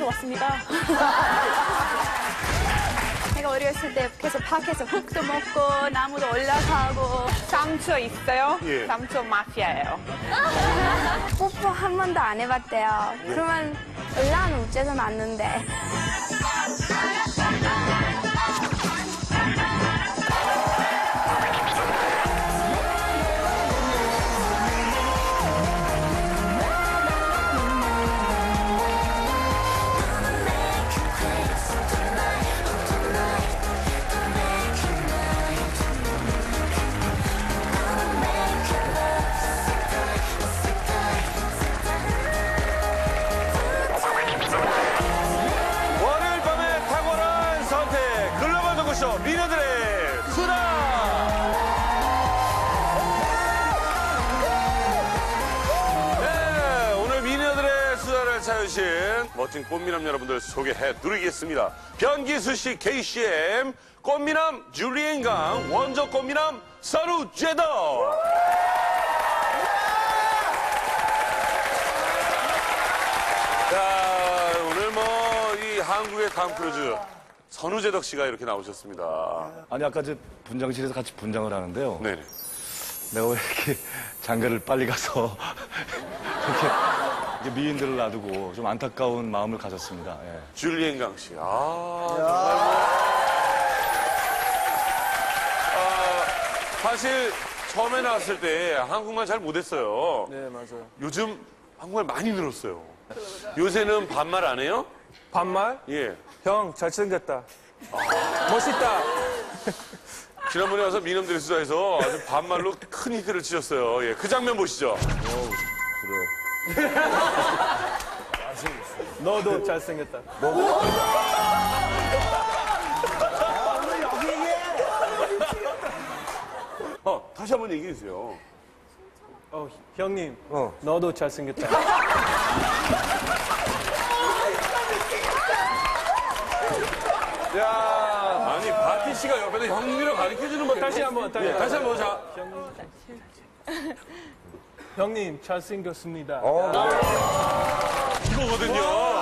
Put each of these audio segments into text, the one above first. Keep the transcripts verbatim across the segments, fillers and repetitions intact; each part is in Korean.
대구에서 왔습니다. 제가 어렸을 때 계속 밖에서 흙도 먹고 나무도 올라가고. 쌍추 있어요? 예. 쌍추 마피아예요. 뽀뽀 한 번도 안 해봤대요. 그러면 올라오는 우째서 났는데. 월요일 밤의 탁월한 선택 글로벌 토크쇼 미녀들의 수다. 네, 오늘 미녀들의 수다를 찾으신 멋진 꽃미남 여러분들 소개해드리겠습니다. 변기수씨 케이씨엠, 꽃미남 줄리엔강, 원조 꽃미남 서루 제더. 자, 오늘 뭐 이 한국의 탐 크루즈 선우재덕 씨가 이렇게 나오셨습니다. 아니 아까 저 분장실에서 같이 분장을 하는데요. 네네. 내가 왜 이렇게 장가를 빨리 가서 이렇게, 이렇게 미인들을 놔두고 좀 안타까운 마음을 가졌습니다. 예. 줄리엔강 씨. 아, 정말 뭐. 아, 사실 처음에 나왔을 때 한국말 잘 못했어요. 네, 맞아요. 요즘 한국말 많이 늘었어요. 요새는 반말 안 해요? 반말? 예. 형, 잘생겼다. 멋있다. 지난번에 와서 미남들의 수다에서 아주 반말로 큰 히트를 치셨어요. 예. 그 장면 보시죠. 너도 잘생겼다. 어, 다시 한번 얘기해 주세요. 어, 형님, 너도 잘생겼다. 야, 아니 바티 씨가 옆에서 형님이랑 가르쳐주는 거 다시 한 번, 다시 예, 한 번. 다시 한번 자. 형님, 잘생겼습니다. 이거거든요.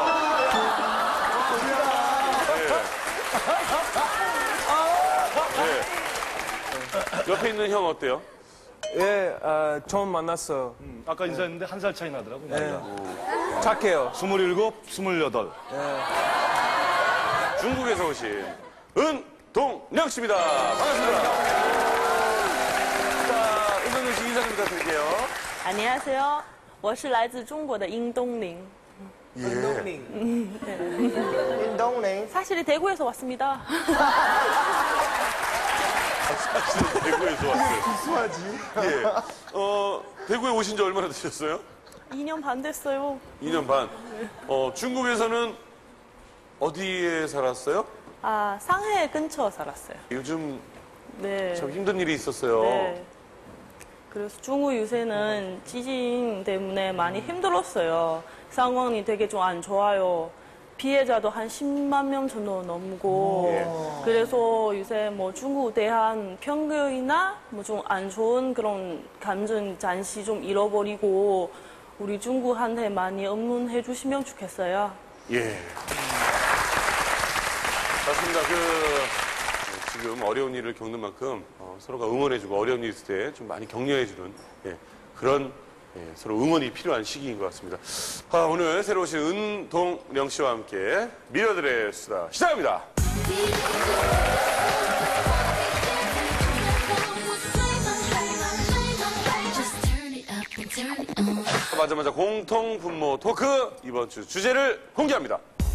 예. 예. 옆에 있는 형 어때요? 예, 아, 처음 만났어요. 음, 아까 인사했는데 한 살 차이 나더라고요. 나이가. 착해요. 스물일곱, 스물여덟. 중국에서 오신 은동령 씨입니다. 반갑습니다. 자, 은동령 씨 인사 좀 부탁드릴게요. 안녕하세요. 我是来自中国的殷东林. 인동링. 사실 대구에서 왔습니다. 사실 대구에서 왔어요. 수하지. 예. 어, 대구에 오신 지 얼마나 되셨어요? 이 년 반 됐어요. 이 년 반. 어, 중국에서는 어디에 살았어요? 아, 상해 근처 살았어요. 요즘 네. 참 힘든 일이 있었어요. 네. 그래서 중국 요새는 지진 때문에 많이 힘들었어요. 상황이 되게 좀 안 좋아요. 피해자도 한 십만 명 정도 넘고. 그래서 요새 뭐 중국 대한 평균이나 뭐 좀 안 좋은 그런 감정 잠시 좀 잃어버리고 우리 중국한테 많이 응원해 주시면 좋겠어요. 예. 맞습니다. 그, 지금 어려운 일을 겪는 만큼 어, 서로가 응원해주고 어려운 일 있을 때 좀 많이 격려해주는 예, 그런 예, 서로 응원이 필요한 시기인 것 같습니다. 아, 오늘 새로 오신 은동령 씨와 함께 미녀들의 수다 시작합니다. 맞아맞아 공통 분모 토크 이번 주 주제를 공개합니다.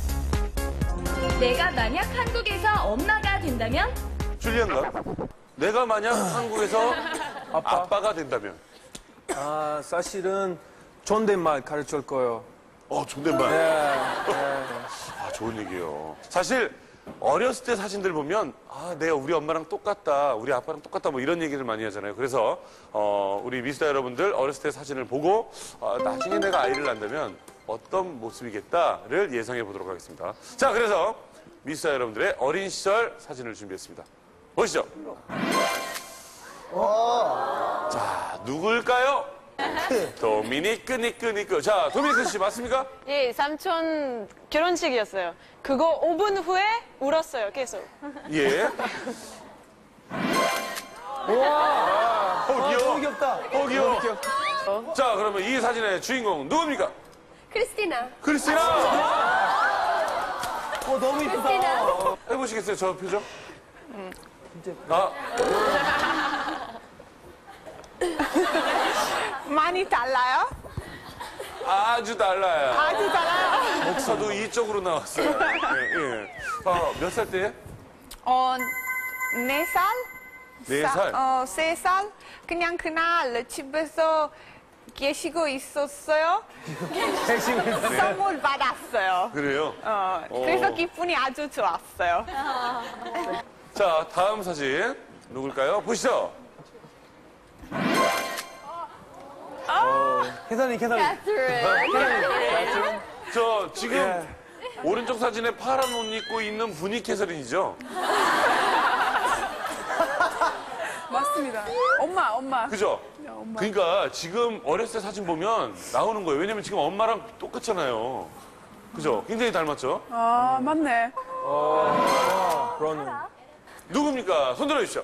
내가 만약 한국에서 엄마가 된다면? 줄리안가? 내가 만약 한국에서 아빠? 아빠가 된다면? 아, 사실은 존댓말 가르칠 거예요. 어, 존댓말. 네, 아, 좋은 얘기예요. 사실 어렸을 때 사진들 보면 아, 내가 우리 엄마랑 똑같다, 우리 아빠랑 똑같다 뭐 이런 얘기를 많이 하잖아요. 그래서 어, 우리 미스터 여러분들 어렸을 때 사진을 보고 어, 나중에 내가 아이를 낳는다면 어떤 모습이겠다를 예상해 보도록 하겠습니다. 자, 그래서 미스터 여러분들의 어린 시절 사진을 준비했습니다. 보시죠. 자, 누굴까요? 니크. 도미니크, 니크, 니크. 자, 도미니크 씨 맞습니까? 예, 삼촌 결혼식이었어요. 그거 오 분 후에 울었어요, 계속. 예. 와. 어, 귀여워. 너무 귀엽다. 어, 귀여워. 자, 그러면 이 사진의 주인공 누굽니까? 크리스티나. 크리스티나! 어, 너무 이쁘다. 크리스티나. 해보시겠어요, 저 표정? 아, 많이 달라요? 아주 달라요. 아주 달라요. 목사도 이쪽으로 나왔어요. 예, 예. 아, 몇 살 때예요? 어, 네 살? 네 사- 살? 어, 세 살? 그냥 그날 집에서 계시고 있었어요. 선물 받았어요. 그래요? 어, 어. 그래서 기분이 아주 좋았어요. 자, 다음 사진 누굴까요? 보시죠. 캐서린, 캐서린. 저 지금 오른쪽 사진에 파란 옷 입고 있는 분이 캐서린이죠? 맞습니다. 엄마, 엄마. 그죠? 그러니까 지금 어렸을 때 사진 보면 나오는 거예요. 왜냐면 지금 엄마랑 똑같잖아요. 그죠? 굉장히 닮았죠? 아, 맞네. 그러네. 누굽니까? 손 들어주시죠.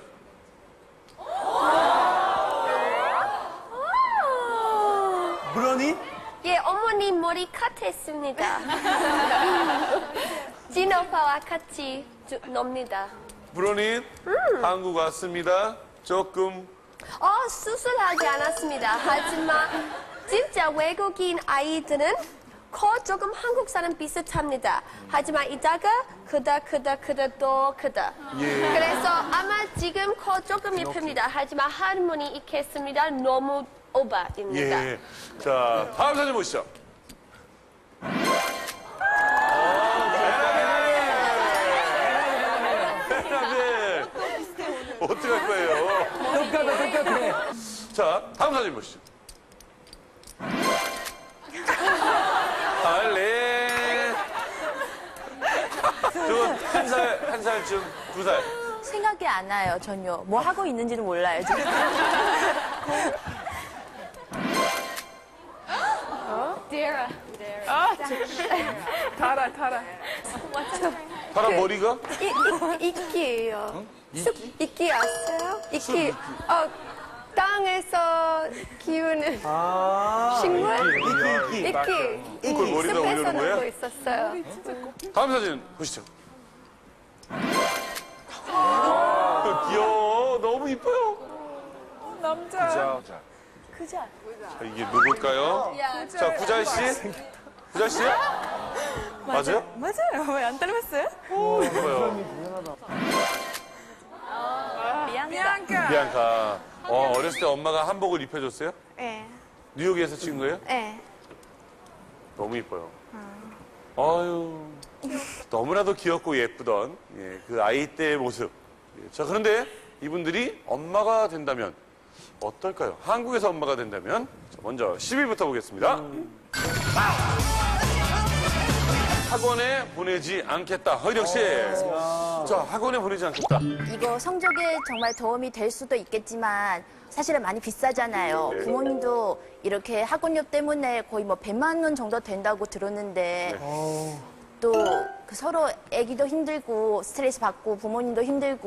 브로니? 예, 어머니 머리 컷했습니다. 진오빠와 같이 주- 놉니다. 브로닌 한국 왔습니다. 조금 어, 수술하지 않았습니다. 하지만 진짜 외국인 아이들은 코 조금 한국 사람 비슷합니다. 하지만 이따가 크다 크다 크다 또 크다. 예. 그래서 아마 지금 코 조금 이쁩니다. 하지만 할머니 있겠습니다. 너무 오바입니다. 예. 자, 다음 사진 보시죠. 베라벨. 어떻게 할 거예요? 똑같아, 똑같아. 자, 다음 사진 보시죠. 알레. 저거 한 살, 한 살쯤, 두 살. 생각이 안 나요, 전혀. 뭐 하고 있는지는 몰라요, 지금. 달아, 달아. 파란 머리가? 이, 이, 이끼예요. 숲 이끼 아세요? 이끼. 어, 땅에서 키우는 아. 식물? 이끼, 이끼. 이끼. 그걸 머리에다 숲에서 올려놓은 거예요? 놀고 있었어요. 다음 사진 보시죠. 귀여워. 너무 이뻐요. 남자. 자, 자, 이게 누굴까요? 자, 구자희 씨? 구자희 씨? 맞아요? 맞아요. 왜 안 닮았어요? 오, 이뻐요. 비앙카. 비앙카. 어, 어렸을 때 엄마가 한복을 입혀줬어요? 네. 뉴욕에서 찍은 거예요? 네. 너무 이뻐요. 아유, 너무나도 귀엽고 예쁘던 예, 그 아이 때의 모습. 예, 자, 그런데 이분들이 엄마가 된다면 어떨까요? 한국에서 엄마가 된다면 자, 먼저 십 위부터 보겠습니다. 학원에 보내지 않겠다. 허이령 씨. 자, 학원에 보내지 않겠다. 이거 성적에 정말 도움이 될 수도 있겠지만 사실은 많이 비싸잖아요. 네. 부모님도 이렇게 학원료 때문에 거의 뭐 백만 원 정도 된다고 들었는데 또 그 서로 애기도 힘들고 스트레스 받고 부모님도 힘들고